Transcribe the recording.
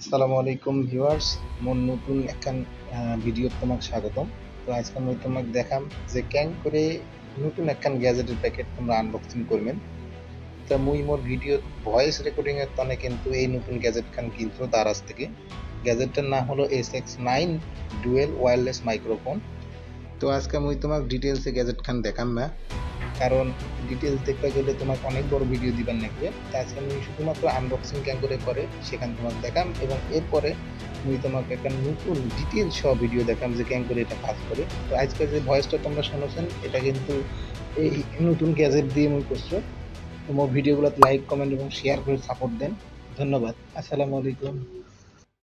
আসসালামু আলাইকুম ভিউয়ার্স, মোর নতুন একখান ভিডিও তোমাক স্বাগতম। তো আজকে আমি তোমাক দেখাম যে কেং করে নতুন একখান গ্যাজেটের প্যাকেট তোমরা আনবক্সিং করবেন। তা মুই মোর ভিডিও ভয়েস রেকর্ডিং এর তনে কিন্তু এই নতুন গ্যাজেট খান কিনছো দারাজ থেকে। গ্যাজেটটার নাম হলো SX9 ডুয়েল ওয়্যারলেস মাইক্রোফোন। তো আজকে মুই তোমাক ডিটেলসে গ্যাজেট খান দেখাম না, কারণ ডিটেলস দেখতে গেলে তোমাকে অনেক বড় ভিডিও দিবার লাগবে। তা আজকে আমি শুধুমাত্র আনবক্সিং কেন করে সেখান তোমাকে দেখাম, এবং এরপরে আমি তোমাকে একটা নতুন ডিটেলস সহ ভিডিও দেখাম যে কেন করে এটা কাজ করে। তো আজকে যে ভয়েসটা তোমরা শুনেছেন এটা কিন্তু এই নতুন গ্যাজেট দিয়ে আমি করছো। তোমার ভিডিওগুলোতে লাইক কমেন্ট এবং শেয়ার করে সাপোর্ট দেন। ধন্যবাদ। আসসালামু আলাইকুম।